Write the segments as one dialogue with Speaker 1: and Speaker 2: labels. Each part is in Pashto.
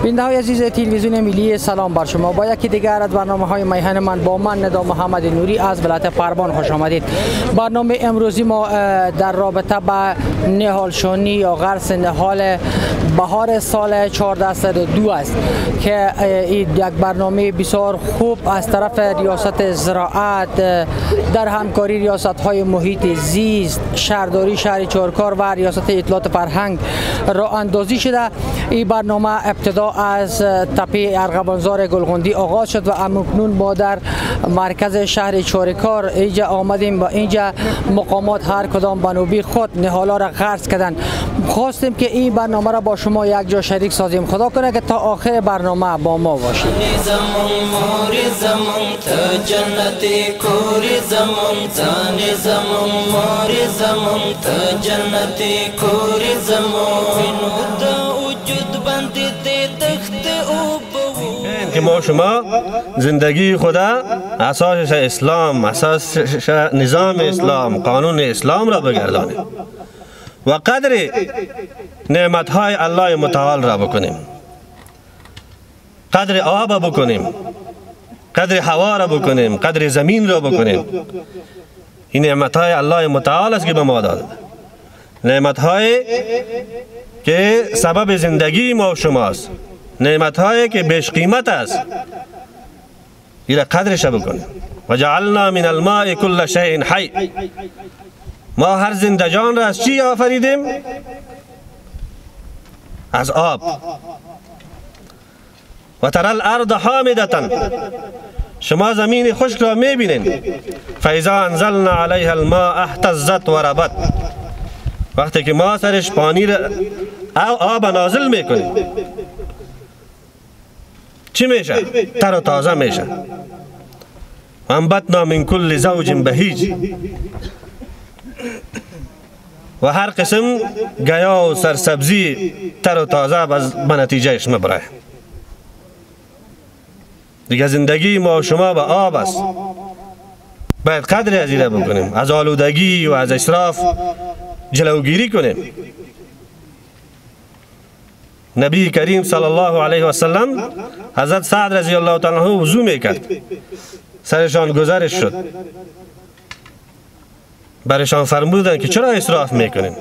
Speaker 1: بیننده عزیز تلویزیون ملی، سلام بر شما. با یکی دیگر از برنامه‌های میهن من با من ندا محمد نوری از ولایت پروان خوش آمدید. برنامه امروزی ما در رابطه با نهالشانی یا غرس نهال بهار سال 1402 است که یک برنامه بسیار خوب از طرف ریاست زراعت در همکاری ریاست‌های محیط زیست، شهرداری شهر چهارکار و ریاست اطلاعات فرهنگ راه اندازی شده. این برنامه ابتدا از تپه ارغوانزار گلغندی آغاز شد و اکنون ما در مرکز شهر چهارکار اینجا آمدیم و اینجا مقامات هر کدام بنوبی خود نهالا را غرس کردن. خواستیم که این برنامه را با شما یک جا شریک سازیم. خدا کنه که تا آخر برنامه با ما باشید.
Speaker 2: که ما شما زندگی خدا اساسش اسلام، اساس نظام اسلام، قانون اسلام را بگردانیم و قدر نعمتهای الله متعال را بکنیم، قدر آب بکنیم، قدر هوا را بکنیم، قدر زمین را بکنیم. این نعمتهای الله متعال است که به ما داده، نعمتهای که سبب زندگی ما و شماست، نعمتهایی که بیش قیمت است. این قدرش بکنیم. و جعلنا من الماء كل شيء حی، ما هر زنده جان را از چی آفریدیم؟ از آب. و ترى الارض حامدة، شما زمین خشک را میبینید. فاذا انزلنا عليها الماء اهتزت و ربت، وقتی که ما سرش پانی را آب نازل میکنیم چی میشه؟ تر و تازه میشه. انبتنا من کل زوج بهیج، و هر قسم گیا و سرسبزی تر و تازه به نتیجهش میبره. دیگه زندگی ما و شما به آب است. باید قدر از این بکنیم، از آلودگی و از اسراف جلوگیری کنیم. نبی کریم صلی الله علیه و سلم حضرت سعد رضی الله تعالی عنه وضو میکرد، سرشان گذرش شد، برشان فرمودند که چرا اسراف میکنین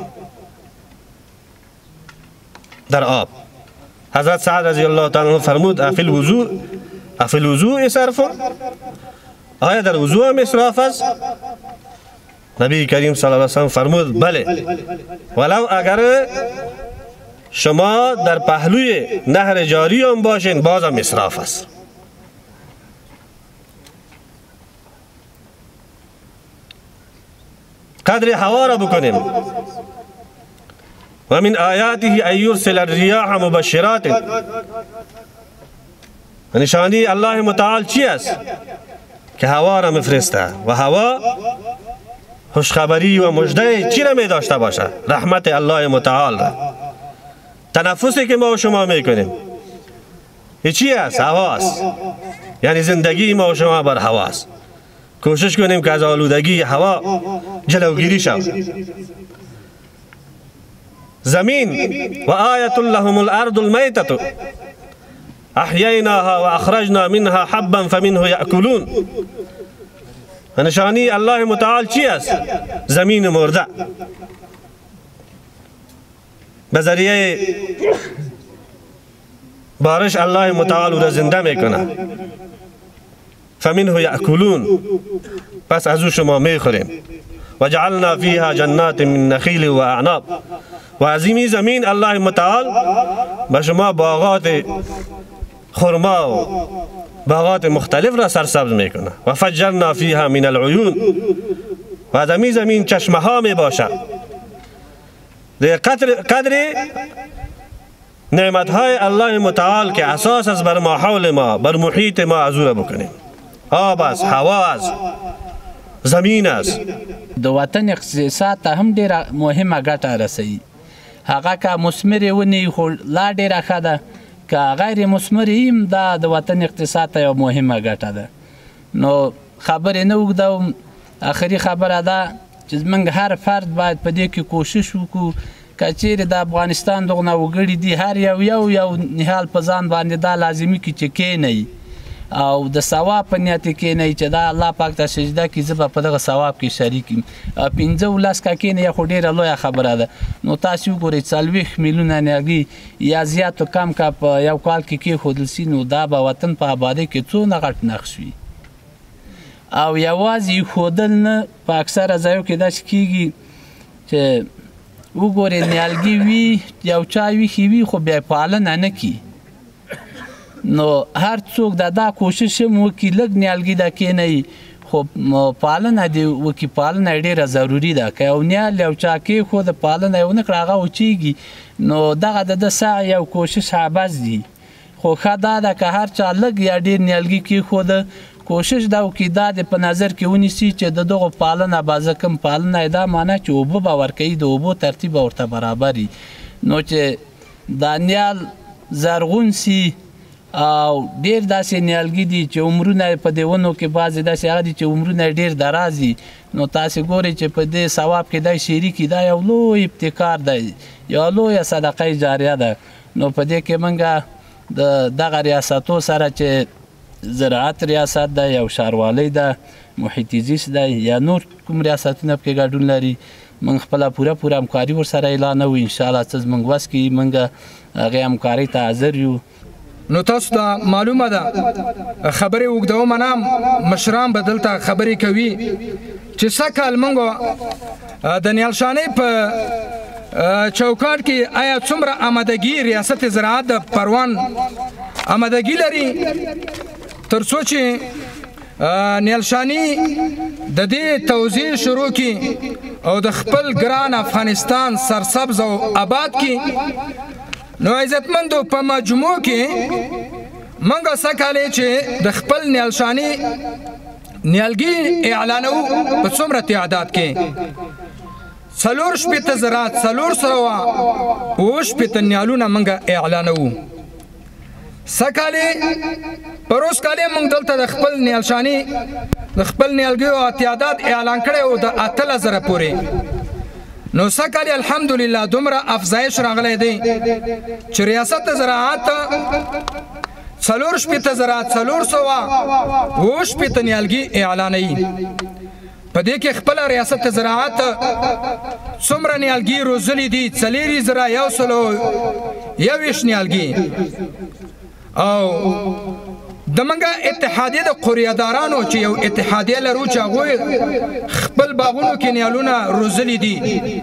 Speaker 2: در آب؟ حضرت سعد رضی الله تعالی عنه فرمود افی الوضوء اسراف، آیا در وضو هم اسراف است؟ نبی کریم صلی الله علیه و سلم فرمود بله، ولو اگر شما در پهلوی نهر جاری هم باشین باز هم اسراف است. قدر هوا را بکنیم. و من آیاته ان یرسل الریاح مبشرات، نشانی الله متعال چی است؟ که هوا را مفرسته و هوا خوشخبری و مژده چی را می داشته باشه؟ رحمت الله متعال را. تنفسی که ما و شما میکنیم این چی است؟ هوا است. یعنی زندگی ما و شما بر هوا است. کوشش کنیم که از آلودگی هوا جلوگیری شود. زمین و آیت لهم الارض المیتة احییناها و اخرجنا منها حبا فمنه یأکلون، نشانی الله متعال چی است؟ زمین مرده به ذریعه بارش الله متعال را زنده میکنه. فمنه یأکلون، پس از او شما میخوریم. و جعلنا فیها جنات من نخیل و اعناب، و از این زمین الله متعال به شما باغات خرما و باغات مختلف را سرسبز میکنه. و فجرنا فیها من العیون، و از این زمین چشمه ها می باشد. قدر نعمت های الله متعال که اساس است بر ماحول ما، بر محیط ما از او را بکنیم. آب است، هوا است، زمین است.
Speaker 3: د وطن اقتصاد ته هم ډیره مهمه ګټه رسوي. هغه که مثمرې ونې خو لا ډیره ښه ده، که غیر مثمرې هم دا د وطن اقتصاد ته یوه مهمه ګټه ده. نو خبرې نه اوږدوم، اخري خبره ده چې زموږ هر فرد باید په دې کې کوشش وکړو که چیرې د افغانستان دغونه وګړي دي هر یو نهال په ځان باندې دا لازمي کړي چې کښېنئ او د ثواب په نیت کښېنئ چې دا الله پاک ته سجده کړي زه به په دغه ثواب کې شریک یم 15 که کښېنئ خو ډېره لویه خبره ده نو تاسې وګورئ 40 میلیونه نیالګي یا زیات و کم که په یو کال کې کېښودل سي نو دا به وطن په آبادۍ کې څونه غټ نقش وي او یوازې ایښودل نه په اکثره ځایو کې داسې کېږي چې وګورئ نیالګي وي یو چا ویښې وي خو بیا پالنه نه کړي نو هر څوک دا کوشش هم وکړي لږ نیالګي دا کښېنوي خو پالنه دې وکړي پالنه یې ډېره ضروري ده که یو نیال یو چا کېښود پالنه یې ونه کړه هغه وچېږي نو دغه د ده سعی او کوشش عبث دي خو ښه دا ده که هر چا لږ یا ډېر نیالګي کېښوده کوشش دا وکړي دا دې په نظر کې ونیسي چې د دغو پالنه به زه کوم پالنه یې دا معنا چې اوبه به ورکوي د اوبو ترتیب به ورته برابر وي نو چې دا نیال زرغون سي او ډېر داسې نیالګي دي چې عمرونه په دې ونو کې بعضې داسې هغه دي چې عمرونه یې ډېر دراز دي نو تاسې ګورئ چې په دې ثواب کې دی شریک دا یو لوی ابتکار دی یوه لویه صدقه جاریه ده نو په دې کې موږ د دغه ریاستو سره چې زراعت ریاست ده یا ښاروالۍ ده محیط زیست ده یا نور کوم ریاستونه پکې ګډون لري موږ خپله پوره همکاري ورسره اعلانوو انشاءالله څه زموږ وس کې موږ هغې همکارۍ ته حاضر یو
Speaker 4: نو تاسو ته معلومه ده خبرې اوږدومه نه مشران به دلته خبرې کوي چې سږکال موږ د نیالشانۍ په چوکاټ کې آیا څومره آمادګي ریاست زراعت د پروان آمادګي لري تر څو چې نیالشاني د دې توزیع شروع کړي او د خپل ګران افغانستان سرسبز او آباد کړي نو عزتمندو په مجموع کې موږ سږکال چې د خپل نیالشاني نیالګي اعلانوو په څومره تعداد کې 4 زراعت 400 نیالونه موږ اعلانوو سږکال پروس کال موږ دلته د خپل نیالشاني د خپل نیالګیو تعداد اعلان کړی او د 8000 پورې نو سږکال الحمدلله دومره افزایش راغلی دی چې ریاست زراعت 4 زراعت 400 نیالګي اعلانوي په دې کې خپل ریاست زراعت څومره نیالګي روزلي دي 4121 نیالګي او د منګه اتحادیه د قریادارانو چې یو اتحادیه لرو چې هغوی خپل باغونو کې نیالونه روزلي دي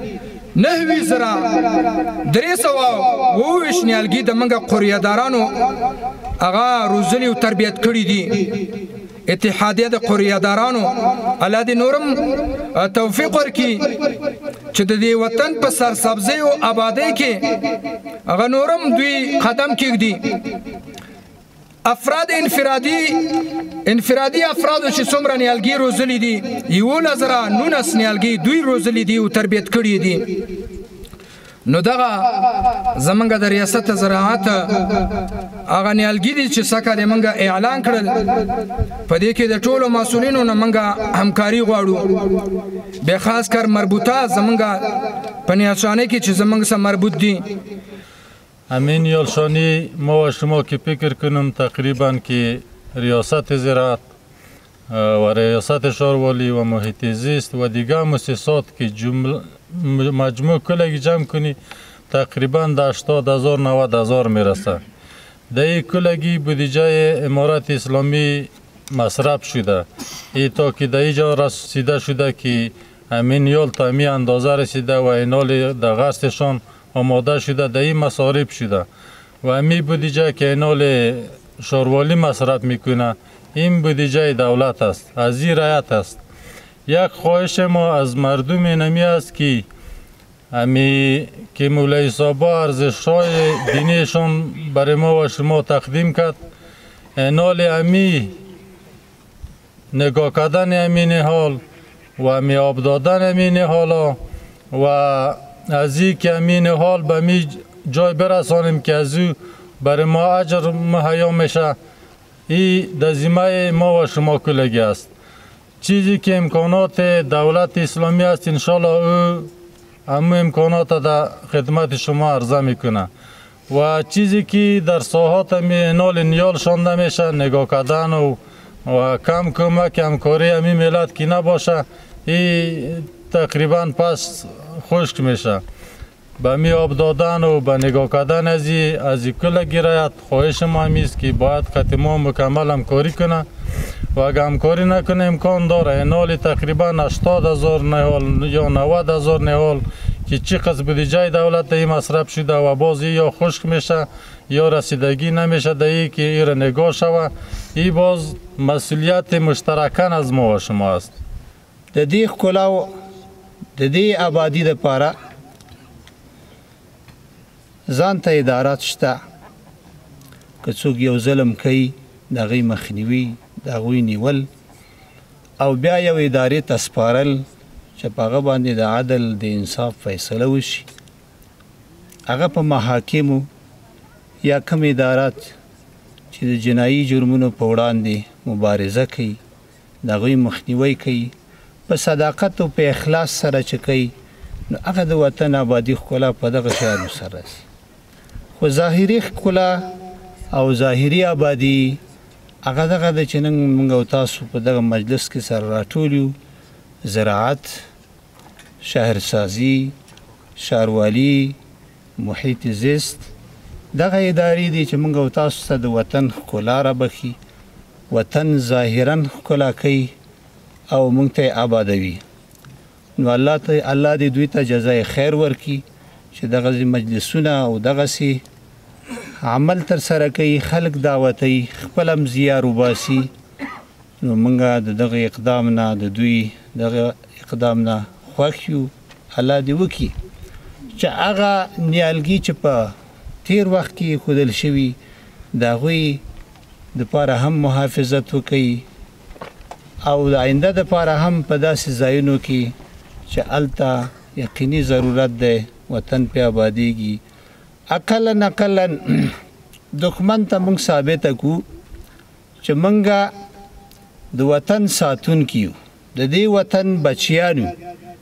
Speaker 4: 9322 نیالګي د منګه قریادارانو هغه روزلي او تربیت کړي دي اتحادیه د قریادارانو الله دې نورم توفیق ورکړي چې د دې وطن په سرسبزۍ او آبادۍ کې هغه نورم دوی قدم کېږدي افراد انفرادي افرادو چې څومره نیالګي روزلي دي 1119 نیالګي دوی روزلي دي او تربیت کړي دي نو دغه زمونږ د ریاست زراعت هغه نیالګي دي چې سږکال موږ اعلان کړل په دې کې د ټولو مسؤلینو نه موږ همکاري غواړو بیا خاص کر مربوطه زمونږ په نیالشانۍ کې چې زمونږ سره مربوط دي
Speaker 5: همین نیالشانی ما و شما که فکر کنم تقریبا که ریاست زراعت و ریاست ښاروالي و محیط زیست و دیگر مؤسسات که مجموع کلگی جمع کنی تقریبا د 80,000 90,000 میرسه در این کلگی بودجه امارت اسلامی مصرف شده ای تا که در اینجا رسیده شده که همین نیال تا می اندازه رسیده و اینال در غرستشان آماده شده در این مصارف شده و امی بودجه که اینال ښاروالي مصرف میکنه این بودجه دولت است از این رعایت است یک خواهش ما از مردم نمی است که امی که مولوی صاحبا ارزش‌های دینیشان برای ما و شما تقدیم کرد اینال امی نگاه کردن امین حال و امی آب دادن امین حالا و از این که امین حال به می جای برسانیم که از او برای ما اجر مهیا میشه این در ذمه ما و شما کلگی است چیزی که امکانات دولت اسلامی است انشالله او همه امکانات در خدمت شما عرضه میکنه و چیزی که در ساحات نال نیال شانده میشه نگاه کردن و کم کمک همکاری همی ملت که نباشه این تقریبا پس خشک میشه. به می آب دادن و به نگاه کردن از کل گرایت خواهش ما همیست که باید خط ما مکمل همکاری کنه و اگر همکاری نکنه امکان داره نال تقریبا 80,000 نهال یا 90,000 نهال که چقدر بودجه دولت این مصرف شده و بازی یا خشک میشه یا رسیدگی نمیشه دهی که این را نگاه شوه. این باز مسئولیت مشترکان از ما و شما است.
Speaker 6: د دې ښکلا و د دې آبادي دپاره ځان ته ادارات شته که څوک یو ظلم کوي د هغوی مخنیوي د هغوی نیول او بیا یو ادارې ته سپارل چې په هغه باندې د عدل د انصاف فیصله وشي. هغه په محاکمو یا کوم ادارات چې د جنایي جرمونو په وړاندې مبارزه کوي د هغوی مخنیوی کوي په صداقت او په اخلاص سره چې کوي نو هغه د وطن آبادي ښکلا په دغه شیانو سره راسي. خو ظاهري ښکلا او ظاهري آبادي هغه دغه ده چې نن موږ او تاسو په دغه مجلس کې سره راټول یو. زراعت، شهرسازي، ښاروالي، محیط زیست دغه ادارې دي چې موږ او تاسو ته د وطن ښکلا رابخي، وطن ظاهرا ښکلا کوي او موږ ته آبادوي. نو الله دې دوی ته جزای خیر ورکړي چې دغسې مجلسونه او دغسې عمل ترسره کوي، خلک دعوتوي، خپل هم زیار وباسي. نو موږ د دغه اقدام نه د دوی دغه اقدام نه خوښ یو. الله دې وکړي چې هغه نیالګي چې په تیر وخت کې ایښودل شوي د هغوی دپاره هم محافظت وکړي او د آینده دپاره هم په داسې ځایونو کې چې هلته یقیني ضرورت دی وطن پې آبادیږي. اقلا دښمن ته موږ ثابته کړو چې موږ د وطن ساتونکي یو، د دې وطن بچیان یو.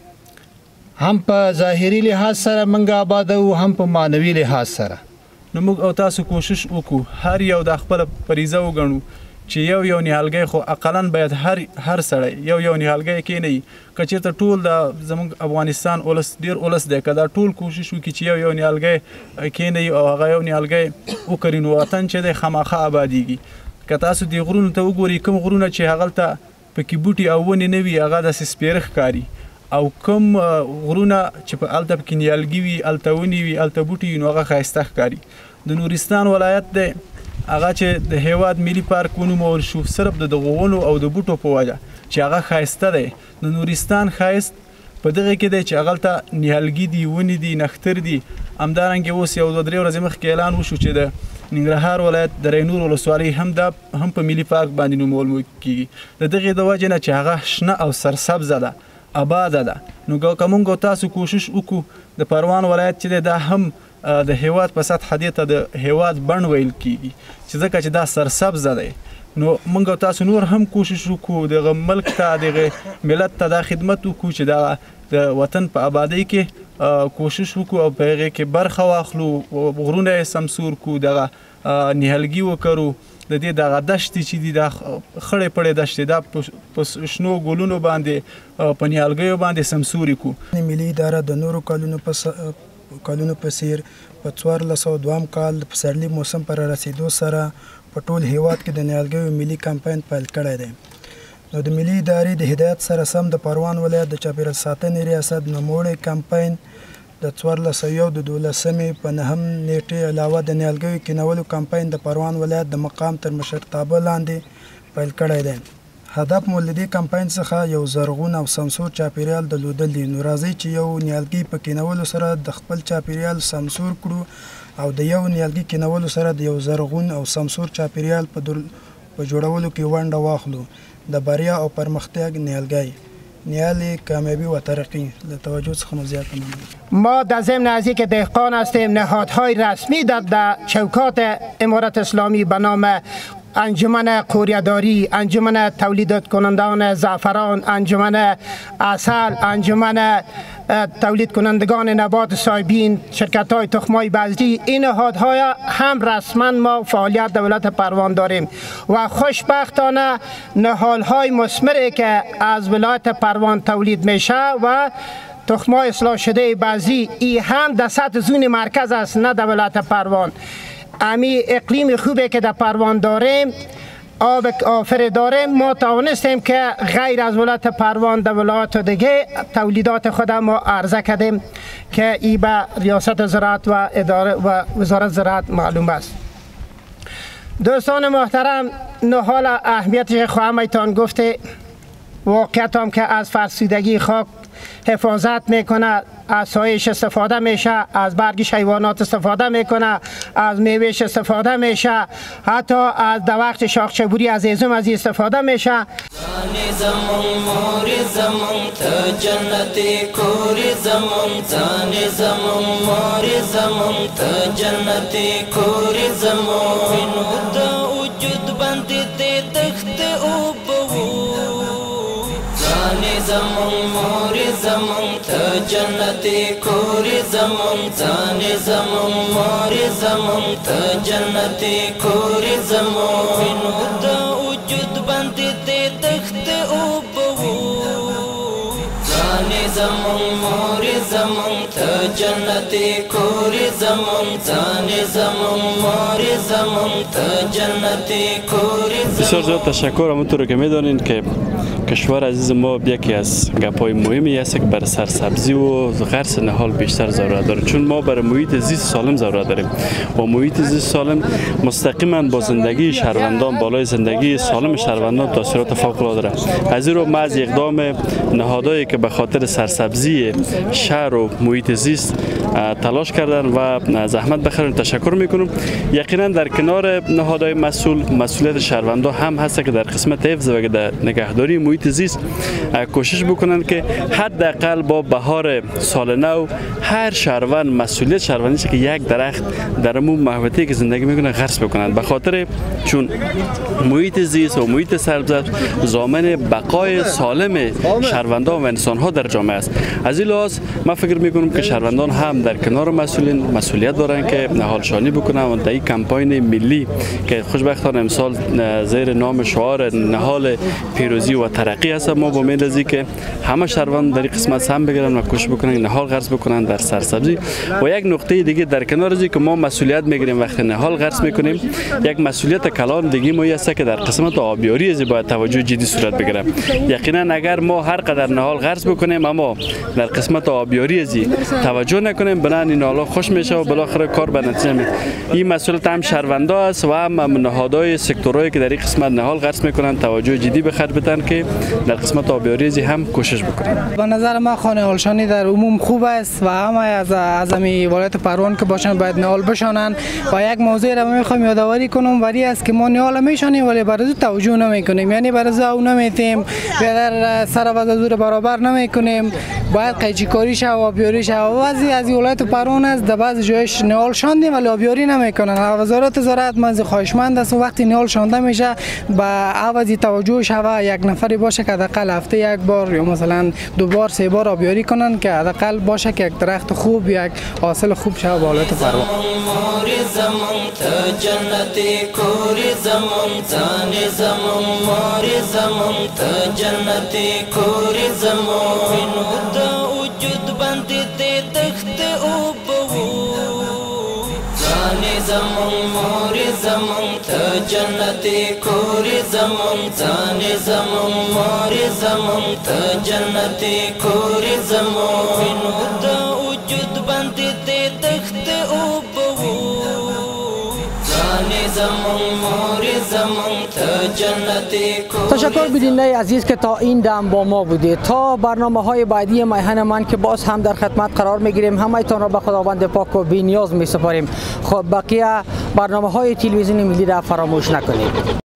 Speaker 6: هم په ظاهري لحاظ سره موږ آبادو هم په معنوي لحاظ سره.
Speaker 7: نو موږ او تاسو کوشش وکړو هر یو د خپله فریضه وګڼو چې یو نیالګی خو اقلا باید هر سړی یو نیالګی کینوي. که چېرته ټول د زموږ افغانستان ولس ډېر ولس دی که دا ټول کوشش وکړي چې یو نیالګی کینوي او هغه یو نیالګی وکري نو وطن چې دی خامخا آبادیږي. که تاسو دې غرونو ته وګورئ کوم غرونه چې هغلته پکې بوټي او ونې نه وي هغه داسې سپېره ښکاري او کوم غرونه چې په هلته پکې نیالګي وي هلته ونې وي هلته بوټي وي نو هغه ښایسته ښکاري. د نورستان ولایت دی هغه چې د هیواد ملي پارک ونومول شو صرف د دغو ونو او د بوټو په وجه چې هغه ښایسته دی. د نورستان ښایست په دغه کې دی چې هغلته نیالګي دي، ونې دي، نښتر دي. همدارنګې اوس یو 2-3 ورځې مخکې اعلان وشو چې د ننګرهار ولایت د رینور ولسوالۍ هم په ملي پارک باندې نومول کېږي د دغې د وجې نه چې هغه شنه او سرسبزه ده، آباده ده. نو که موږ تاسو کوشش وکړو د پروان ولایت چې دی دا هم د هیواد په سطح دې ته د هیواد بڼ ویل کېږي چې ځکه چې دا سرسبزه دی. نو موږ تاسو نور هم کوشش وکړو دغه ملک ته دغه ملت ته دا خدمت وکړو چې دا د وطن په آبادۍ کې کوشش وکړو او په هغې کې برخه واخلو، غرونه یې سمسور کړو، دغه نیالګي وکرو، د دې دغه دښتې چې دي دا خړې پړې دښتې دا په شنو ګلونو باندې په نیالګیو باندې سمسوري کړو.
Speaker 8: ملي اداره د نورو کالونو په څیر په 1402 کال د پسرلي موسم پر رسیدو سره په ټول هیواد کې د نیالګیو ملي کمپاین پیل کړی دی. نو د ملي ادارې د هدایت سره سم د پروان ولایت د چاپیریال ساتنې ریاست نوموړی کمپاین د 1412 په 9 نیټې علاوه د نیالګیو کینولو کمپاین د پروان ولایت د مقام تر مشرتابه لاندې پیل کړی دی. هدف مو له دې کمپاین څخه یو زرغون او سمسور چاپیریال درلودل دي. نو راځئ چې یو نیالګي په کینولو سره د خپل چاپیریال سمسور کړو او د یو نیالګي کینولو سره د یو زرغون او سمسور چاپیریال په جوړولو کې ونډه واخلو. د بریا او پرمختګ نیالګی نیال کامیابی و ترقی توجه څخه زیات
Speaker 9: ما در ضمن از اینکه دهقان هستیم نهادهای رسمی در چوکات امارت اسلامی به نام انجمن قوریه‌داری، انجمن تولید کنندگان زعفران، انجمن عسل، انجمن تولید کنندگان نبات سایبین، شرکت های تخمای بذری، این نهادهای هم رسما ما فعالیت دولت پروان داریم و خوشبختانه نهالهای مثمری که از ولایت پروان تولید میشه و تخمای اصلاح شده بذری ای هم در سطح زون مرکز است، نه در ولایت پروان. امی اقلیم خوبی که در پروان داریم، آب آفر داریم، ما توانستیم که غیر از ولایت پروان در ولایات دیگه تولیدات خود ما عرضه کردیم که ای به ریاست زراعت و اداره و وزارت زراعت معلوم است. دوستان محترم، نهال اهمیتش خواهم ایتان گفته، واقعیت هم که از فرسودگی خاک حفاظت میکنه، از سایش استفاده میشه، از برگش حیوانات استفاده میکنه، از میوهش استفاده میشه، حتی از در وقت شاخچه‌بوری از هیزم از استفاده میشه.
Speaker 10: زمون مور زمون تا جنتی کوری زمون زانی زمون مور زمون تا جنتی کوری زمون دا وجود بندی دی تخت او بو زانی زمون مور زمون تا جنتی کوری زمون زانی زمون مور زمون تا جنتی کوری زمون.
Speaker 11: بسیار زیاد تشکر. همونطور که میدونین که کشور عزیز ما یکی از گپ‌های مهمی است که بر سرسبزی و غرس نهال بیشتر ضرورت داره، چون ما برای محیط زیست سالم ضرورت داریم و محیط زیست سالم مستقیما با زندگی شهروندان، بالای زندگی سالم شهروندان تاثیرات فوق‌العاده داره. از این رو ما از اقدام نهادهایی که به خاطر سرسبزی شهر و محیط زیست تلاش کردن و زحمت بخورن تشکر میکنم. یقینا در کنار نهادهای مسئولیت شهروندان هم هست که در قسمت حفظ و در نگهداری محیط زیست کوشش بکنن که حداقل با بهار سال نو هر شهروند مسئولیت شهروندیش که یک درخت در اون محوطه‌ای که زندگی میکنه غرس بکنن، به خاطر چون محیط زیست و محیط سرسبز ضامن بقای سالم شهروندان و انسان‌ها در جامعه است. از این لحاظ من فکر میکنم که شهروندان هم در کنار مسئولین مسئولیت دارن که نهال شانی بکنن و در این کمپاین ملی که خوشبختانه امسال زیر نام شعار نهال پیروزی و ترقی است، ما با امید از که همه شهروندان در این قسمت سهم بگیرن و کوشش بکنن نهال غرس بکنن در سرسبزی. و یک نقطه دیگه در کنار از که ما مسئولیت میگیریم وقتی نهال غرس میکنیم، یک مسئولیت کلان دیگه ما است که در قسمت آبیاری از باید توجه جدی صورت بگیره. یقینا اگر ما هر قدر نهال غرس بکنیم اما در قسمت آبیاری از توجه نکنیم، بنان این نهال خوش میشه و بالاخره کار به نتیجه میرسه. این مسئولیت هم شهروندا است و هم نهادهای سکتورایی که در این قسمت نهال غرس میکنن توجه جدی به خرج بدن که در قسمت آبیاری هم کوشش بکنن.
Speaker 12: به نظر ما خانه نهالشانی در عموم خوب است و همه از ولایت پروان که باشن باید نهال بشانن. و یک موضوع را میخوام یادآوری کنم ولی است که ما نهال میشانیم ولی برای توجه نمیکنیم، یعنی برای اون نمیتیم در سر و زور برابر نمیکنیم. باید قیچیکاری شه و آبیاری شه و بعضی از ولایت پروان است در بعض جایش نهال شاندیم ولی آبیاری نمیکنن. وزارت زراعت من خواهشمند است وقتی نهال شانده میشه با عوضی توجه شوه یک نفری باشه که حداقل هفته یک بار یا مثلا 2 بار 3 بار آبیاری کنن که حداقل باشه که یک درخت خوب یک حاصل خوب شه با ولایت پروان.
Speaker 10: زمون مور زمون تا جنتی کوری زمون زانی زمون مور زمون تا جنتی کوری زمون دا وجود بندی دی تخت او بو زانی زمون مور زمون تا جنتی کوری.
Speaker 1: تشکر بیننده عزیز که تا این دم با ما بودید. تا برنامه‌های بعدی میهن من که باز هم در خدمت قرار میگیریم، همه‌تان را به خداوند پاک و بی‌نیاز می‌سپاریم. خب بقیه برنامه‌های تلویزیونی ملی را فراموش نکنید.